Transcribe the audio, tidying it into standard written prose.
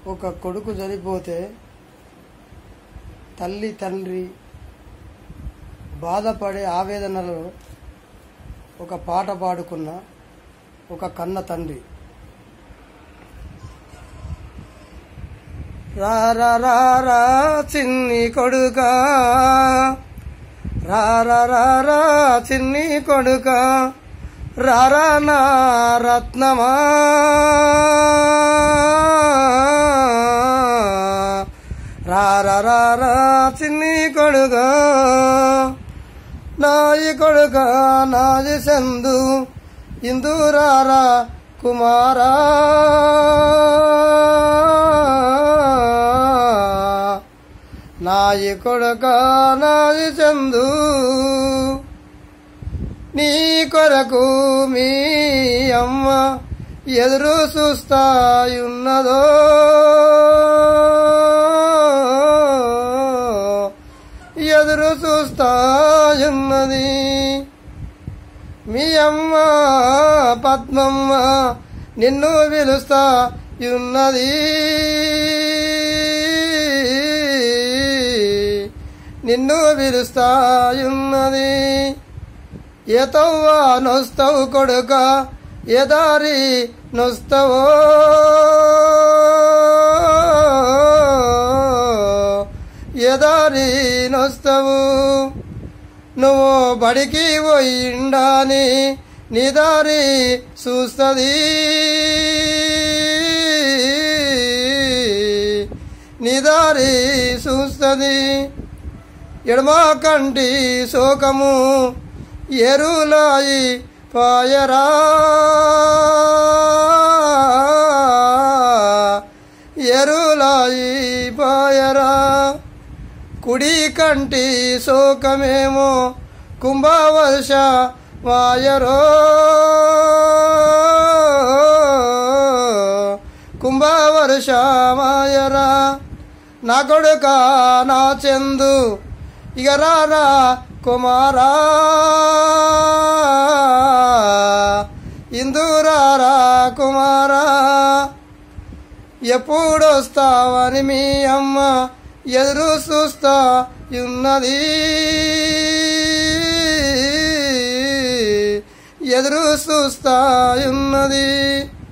ఒక కొడుకు చనిపోతే తల్లి తండ్రి బాధపడే ఆవేదనలో ఒక పాట పాడుకున్న ఒక కన్న తండ్రి. రారా రారా చిన్ని కొడుకా, రారా రారా చిన్ని కొడుకా, రారా నా రత్నమా, రారా రారా చిన్ని కొడుకా, నాయి కొడుకా నాయి చందు ఇందురారా కుమారా, నాయి కొడుకా నాయి చందు నీ కొరకు మీ అమ్మ ఎదురు చూస్తాయున్నదో, ఎదురు చూస్తాయున్నది. మీ అమ్మ పద్మమ్మ నిన్ను పిలుస్తాయున్నది, నిన్ను పిలుస్తాయున్నది. ఏ తవ్వా నొస్తావు కొడుకా, ఏ దారి నొస్తావో, ఏ దారి నొస్తావు. నువ్వు బడికి పోయిండాని నీ దారి చూస్తుంది, నీ దారి చూస్తుంది. ఎడమ కంటి శోకము ఎరులాయి పాయరా, ఎరులాయి పాయరా. కుడి కంటి శోకమేమో కుంభవర్ష వాయరో, కుంభవర్ష వాయరా. నా కొడుకా నా చందు ఇక రారా కుమారా, ఇందురారా కుమారా. ఎప్పుడొస్తావని మీ అమ్మ ఎదురు చూస్తా ఉన్నది, ఎదురు చూస్తా ఉన్నది.